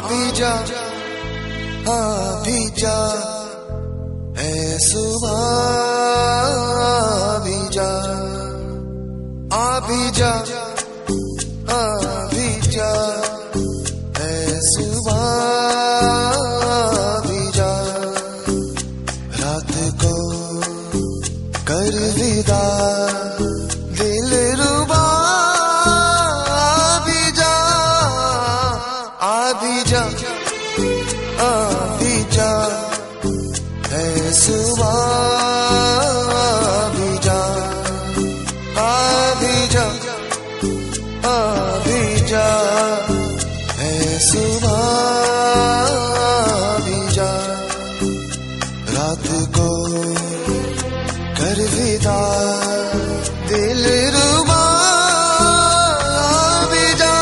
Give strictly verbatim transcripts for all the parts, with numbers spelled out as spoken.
भी जा, आ भी जा, ऐ सुबह भी जा, आ भी जा, आ भी जा, ऐ सुबह भी जा, रात को कर विदा दिल रुबा, आ भी जा, आ भी जा, आ भी जा, ऐ सुबह भी जा, आ भी जा, आ भी जा, ऐ सुबह भी जा, रात को कर विदा दिल रुबा, आ भी जा,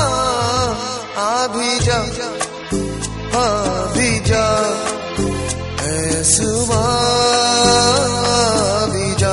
आ भी जा, आ भी जा, ऐ सुबह भी जा।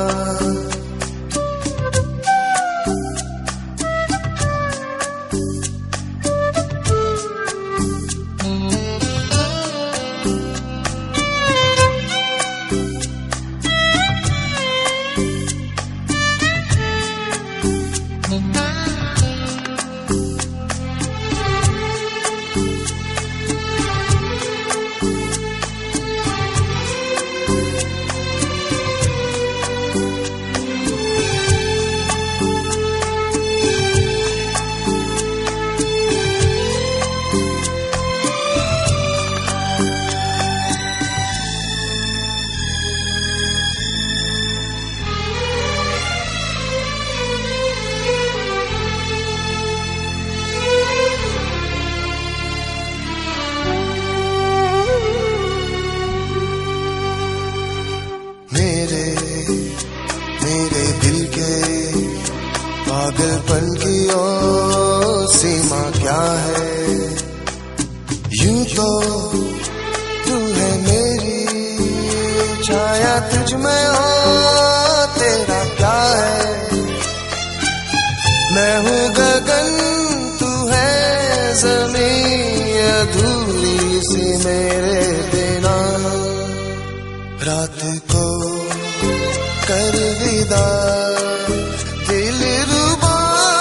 मेरे मेरे दिल के पागलपन की ओ सीमा क्या है, यूं तो तू है मेरी छाया, तुझ में हो तेरा क्या है, मैं हूँ गगन तू है ज़मीं, अधूरी सी मेरे बिना, रात को कर विदा दिल रुबा,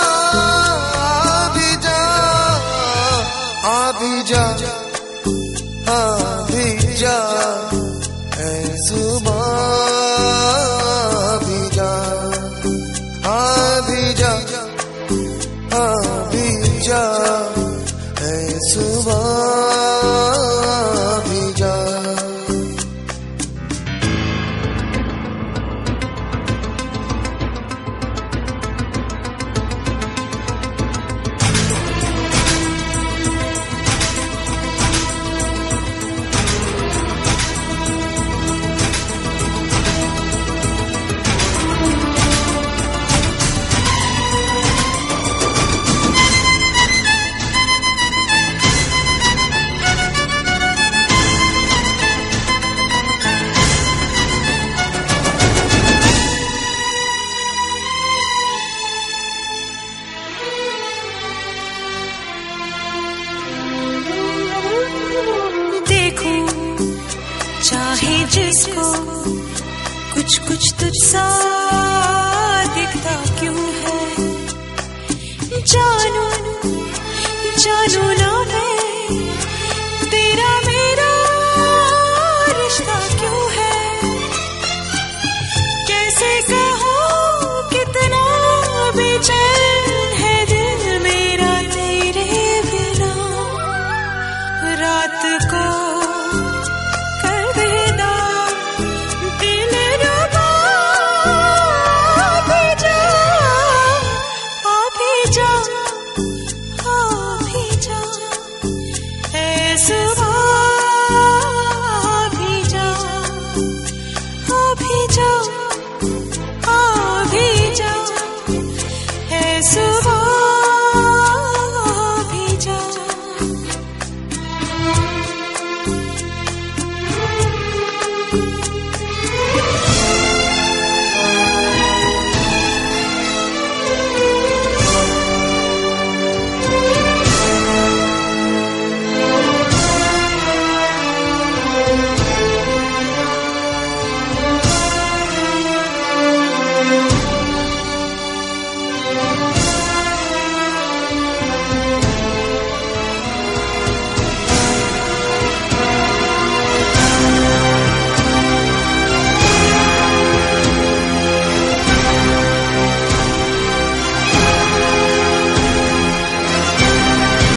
आ भी जा, आ भी जा, आ भी जा, ऐ सुबह भी जा, आ भी जा, आ भी जा, ऐ सुबह भी जा। चाहे जिसको कुछ कुछ तुझसा दिखता क्यों है, जानू जानू ना